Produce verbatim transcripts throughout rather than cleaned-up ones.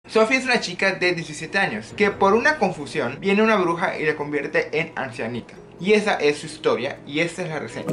Sophie es una chica de diecisiete años que por una confusión viene una bruja y la convierte en ancianita. Y esa es su historia y esta es la reseña.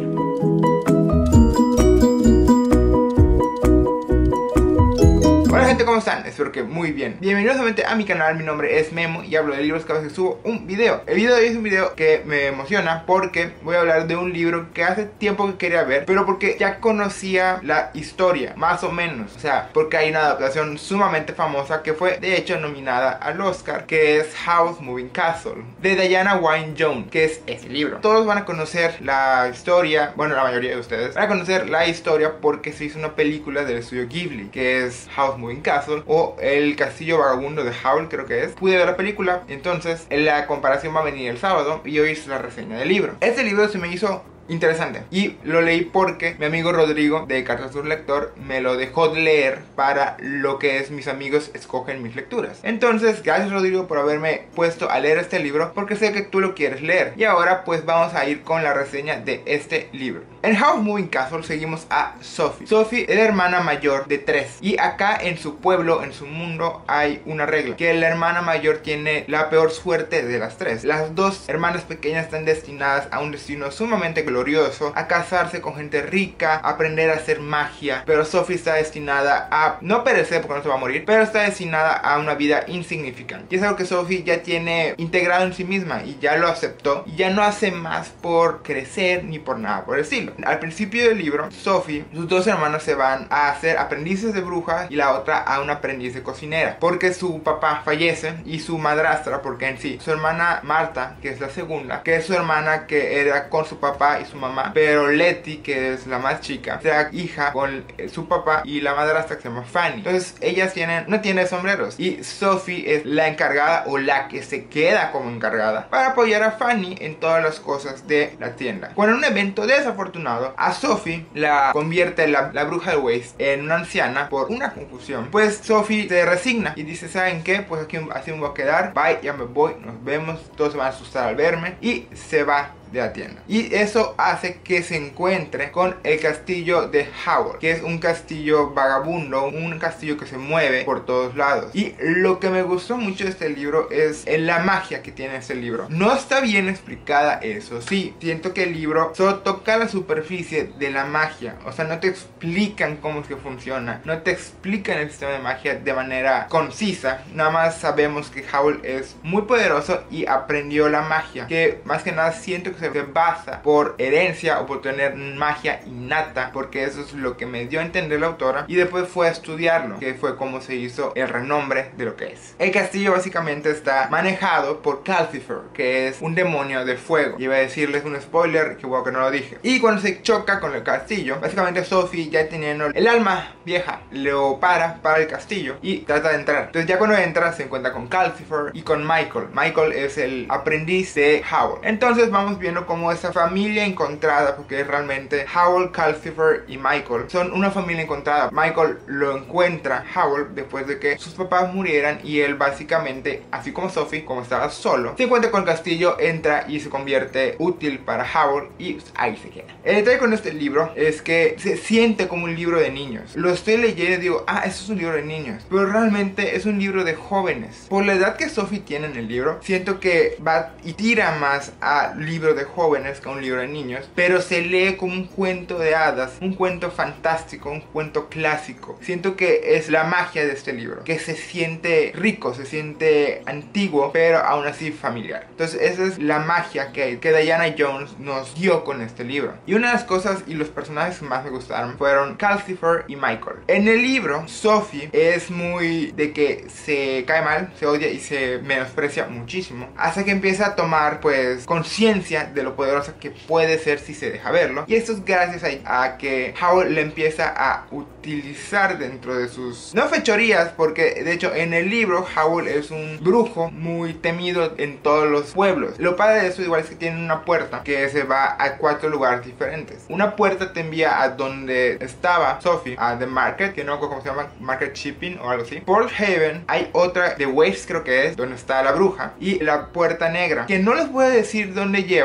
Hola gente, ¿cómo están? Espero que muy bien. Bienvenidos nuevamente a mi canal, mi nombre es Memo y hablo de libros cada vez que subo un video. El video de hoy es un video que me emociona porque voy a hablar de un libro que hace tiempo que quería ver, pero porque ya conocía la historia, más o menos. O sea, porque hay una adaptación sumamente famosa que fue de hecho nominada al Oscar, que es Howl's Moving Castle, de Diana Wynne Jones, que es ese libro. Todos van a conocer la historia, bueno, la mayoría de ustedes van a conocer la historia porque se hizo una película del estudio Ghibli, que es Howl's Moving Castle o El Castillo Vagabundo de Howl, creo que es. Pude ver la película, entonces la comparación va a venir el sábado y hoy es la reseña del libro. Este libro se me hizo interesante y lo leí porque mi amigo Rodrigo de Cartas de un Lector me lo dejó de leer para lo que es Mis Amigos Escogen Mis Lecturas. Entonces, gracias Rodrigo por haberme puesto a leer este libro porque sé que tú lo quieres leer. Y ahora pues vamos a ir con la reseña de este libro. En Howl's Moving Castle seguimos a Sophie. Sophie es la hermana mayor de tres y acá en su pueblo, en su mundo, hay una regla, que la hermana mayor tiene la peor suerte de las tres. Las dos hermanas pequeñas están destinadas a un destino sumamente glorioso, a casarse con gente rica, a aprender a hacer magia, pero Sophie está destinada a no perecer porque no se va a morir, pero está destinada a una vida insignificante. Y es algo que Sophie ya tiene integrado en sí misma y ya lo aceptó y ya no hace más por crecer ni por nada por el estilo. Al principio del libro, Sophie, sus dos hermanos se van a hacer aprendices de bruja y la otra a un aprendiz de cocinera, porque su papá fallece y su madrastra, porque en sí, su hermana Marta, que es la segunda, que es su hermana que era con su papá y su mamá, pero Letty, que es la más chica, será hija con su papá y la madrastra que se llama Fanny. Entonces ellas tienen, no tienen sombreros y Sophie es la encargada o la que se queda como encargada para apoyar a Fanny en todas las cosas de la tienda. Cuando en un evento desafortunado a Sophie la convierte la, la bruja de Waste en una anciana por una confusión, pues Sophie se resigna y dice, ¿saben qué? Pues aquí así me voy a quedar, bye, ya me voy, nos vemos, todos se van a asustar al verme, y se va de la tienda. Y eso hace que se encuentre con el castillo de Howl, que es un castillo vagabundo, un castillo que se mueve por todos lados. Y lo que me gustó mucho de este libro es la magia que tiene este libro. No está bien explicada, eso sí, siento que el libro solo toca la superficie de la magia, o sea, no te explican cómo es que funciona, no te explican el sistema de magia de manera concisa, nada más sabemos que Howl es muy poderoso y aprendió la magia, que más que nada siento que se basa por herencia o por tener magia innata, porque eso es lo que me dio a entender la autora, y después fue a estudiarlo, que fue como se hizo el renombre de lo que es. El castillo básicamente está manejado por Calcifer, que es un demonio de fuego. Y iba a decirles un spoiler, que bueno que no lo dije. Y cuando se choca con el castillo, básicamente Sophie, ya teniendo el alma vieja, lo para para el castillo y trata de entrar. Entonces ya cuando entra se encuentra con Calcifer y con Michael. Michael es el aprendiz de Howl. Entonces vamos viendo como esa familia encontrada, porque realmente Howl, Calcifer y Michael son una familia encontrada. Michael lo encuentra Howl después de que sus papás murieran y él básicamente, así como Sophie, como estaba solo, se encuentra con el castillo, entra y se convierte útil para Howl y ahí se queda. El detalle con este libro es que se siente como un libro de niños. Lo estoy leyendo y digo, ah, eso es un libro de niños, pero realmente es un libro de jóvenes. Por la edad que Sophie tiene en el libro, siento que va y tira más a libro de jóvenes que un libro de niños, pero se lee como un cuento de hadas, un cuento fantástico, un cuento clásico. Siento que es la magia de este libro, que se siente rico, se siente antiguo, pero aún así familiar. Entonces esa es la magia que, que Diana Jones nos dio con este libro. Y una de las cosas y los personajes que más me gustaron fueron Calcifer y Michael. En el libro, Sophie es muy de que se cae mal, se odia y se menosprecia muchísimo, hasta que empieza a tomar pues conciencia de lo poderosa que puede ser si se deja verlo. Y esto es gracias a, a que Howl le empieza a utilizar dentro de sus, no fechorías, porque de hecho en el libro Howl es un brujo muy temido en todos los pueblos. Lo padre de eso igual es que tiene una puerta que se va a cuatro lugares diferentes. Una puerta te envía a donde estaba Sophie, a The Market, que no recuerdo cómo se llama, Market Shipping o algo así. Port Haven, hay otra de Waste creo que es, donde está la bruja, y la puerta negra, que no les voy a decir dónde lleva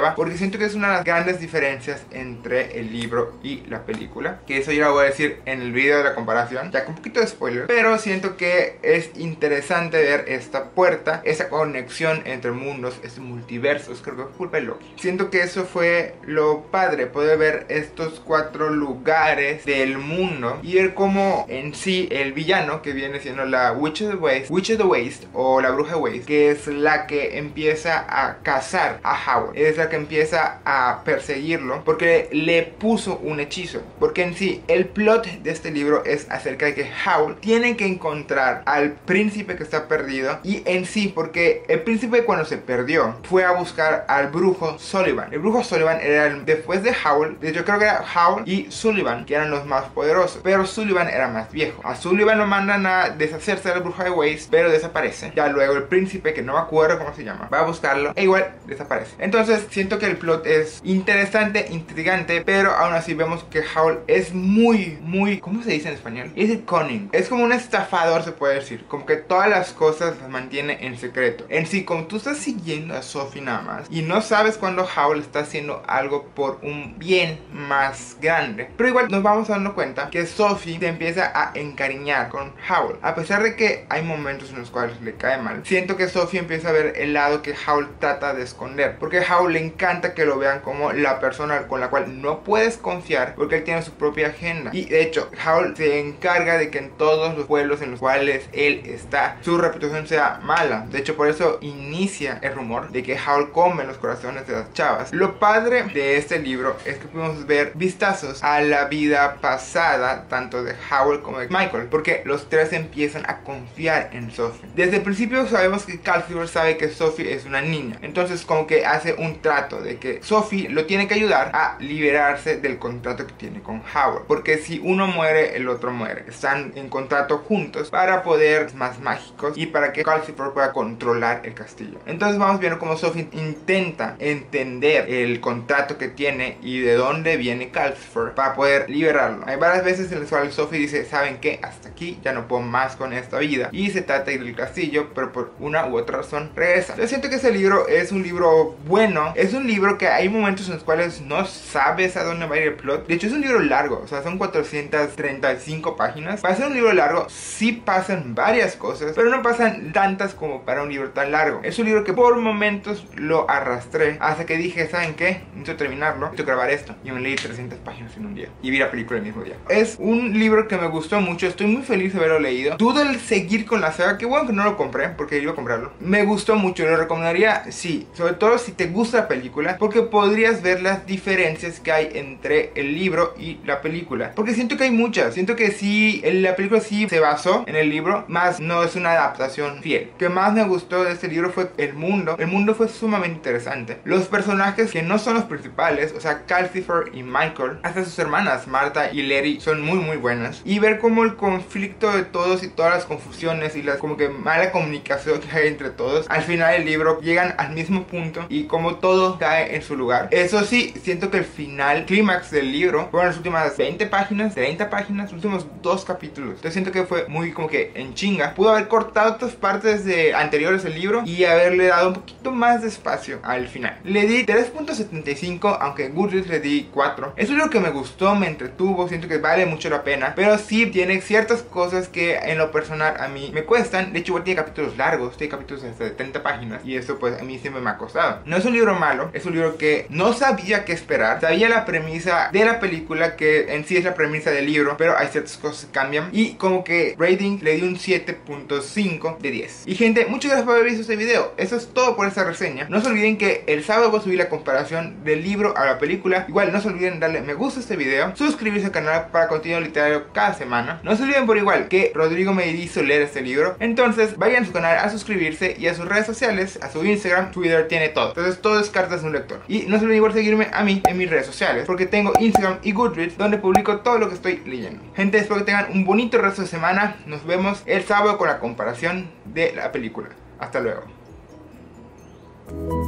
esperaba, porque siento que es una de las grandes diferencias entre el libro y la película, que eso ya lo voy a decir en el video de la comparación, ya con un poquito de spoiler, pero siento que es interesante ver esta puerta, esa conexión entre mundos, este multiverso, creo que es culpa de Loki. Siento que eso fue lo padre, poder ver estos cuatro lugares del mundo y ver cómo en sí el villano, que viene siendo la Witch of the Waste, Witch of the Waste o la Bruja Waste, que es la que empieza a cazar a Howard, es la que empieza a perseguirlo porque le puso un hechizo, porque en sí el plot de este libro es acerca de que Howard tiene que encontrar al príncipe que está perdido, y en sí porque el príncipe cuando se perdió fue a buscar al brujo Sullivan. El brujo Sullivan era el, después de Howard, de hecho creo que era Howard y Sullivan que eran los más poderosos, pero Sullivan era más viejo. A Sullivan lo mandan a deshacerse del brujo de Waste, pero desaparece. Ya luego el príncipe, que no me acuerdo cómo se llama, va a buscarlo e igual desaparece. Entonces siento que el plot es interesante, intrigante, pero aún así vemos que Howard es muy, muy, ¿cómo se dice en español? Es el cunning, es como un estafador, se puede decir, como que todas las cosas las mantiene en secreto. En sí, como tú estás siguiendo a Sophie nada más y no sabes cuando Howard está haciendo algo por un bien más grande, pero igual nos vamos dando cuenta que Sophie se empieza a encariñar con Howard, a pesar de que hay momentos en los cuales le cae mal. Siento que Sophie empieza a ver el lado que Howard trata de esconder, porque a Howard le encanta que lo vean como la persona con la cual no puedes confiar, porque él tiene su propia agenda. Y de hecho Howard se encarga de que en todos los pueblos en los cuales él está, su reputación sea mala. De hecho por eso inicia el rumor de que Howard come los corazones de las chavas. Lo padre de este libro es que podemos ver vistazos a la vida pasada tanto de Howard como de Michael, porque los tres empiezan a confiar en Sophie. Desde el principio sabemos que Calcifer sabe que Sophie es una niña, entonces como que hace un trato de que Sophie lo tiene que ayudar a liberarse del contrato que tiene con Howard, porque si uno muere el otro muere. Están en contrato juntos para poderes más mágicos y para que Calcifer pueda controlar el castillo. Entonces vamos viendo cómo Sophie intenta entender el contrato que tiene y de dónde viene Calcifer para poder liberarlo. Hay varias veces en las cuales Sophie dice, ¿saben qué? Hasta aquí, ya no puedo más con esta vida, y se trata de ir al castillo, pero por una u otra razón regresa. Yo siento que ese libro es un libro bueno, es un libro que hay momentos en los cuales no sabes a dónde va a ir el plot. De hecho es un libro largo, o sea son cuatrocientas treinta y cinco páginas. Para ser un libro largo sí pasan varias cosas, pero no pasan tantas como para un libro tan largo. Es un libro que por momentos lo arrastré hasta que dije, ¿saben qué? Necesito terminarlo, necesito grabar esto, y me leí trescientas páginas en un día y vi la película el mismo día. Es un libro que me gustó mucho, estoy muy feliz de haberlo leído. Dudo el seguir con la saga, que bueno que no lo compré porque iba a comprarlo. Me gustó mucho, lo recomendaría, sí, sobre todo si te gusta la película, porque podrías ver las diferencias que hay entre el libro y la película, porque siento que hay muchas. Siento que sí, la película sí se basó en el libro, más no es una adaptación fiel. Lo que más me gustó de este libro fue el mundo. El mundo fue sumamente interesante. Los personajes que no son los principales, o sea Calcifer y Michael, hasta sus hermanas Martha y Letty son muy muy buenas, y ver cómo el conflicto de todos y todas las confusiones y las como que mala comunicación que hay entre todos, al final del libro llegan al mismo punto y como todo cae en su lugar. Eso sí, siento que el final, clímax del libro, fueron las últimas veinte páginas, treinta páginas, los últimos dos capítulos. Entonces siento que fue muy como que en chinga. Pudo haber cortado otras partes de anteriores del libro y haberle dado un poquito más de espacio al final. Le di tres punto setenta y cinco, aunque Goodreads le di cuatro. Es un libro que me gustó, me entretuvo, siento que vale mucho la pena, pero sí tiene ciertas cosas que en lo personal a mí me cuestan. De hecho igual tiene capítulos largos, tiene capítulos hasta de treinta páginas, y eso pues a mí siempre me ha costado. No es un libro malo, es un libro que no sabía qué esperar. Sabía la premisa de la película, que en sí es la premisa del libro, pero hay ciertas cosas que cambian, y como que rating le di un siete punto cinco de diez. Y gente, muchas gracias por haber visto este video. Eso es todo por esta reseña. No se olviden que el sábado voy a subir la comparación del libro a la película. Igual no se olviden darle me gusta a este video, suscribirse al canal para contenido literario cada semana. No se olviden por igual que Rodrigo me hizo leer este libro, entonces vayan a su canal a suscribirse, y a sus redes sociales, a su Instagram, Twitter, tiene todo. Entonces todo es cartas de un lector. Y no se olviden igual seguirme a mí en mis redes sociales, porque tengo Instagram y Goodreads, donde publico todo lo que estoy leyendo. Gente, espero que tengan un bonito resto de semana. Nos vemos el sábado con la comparación de la película. Hasta luego.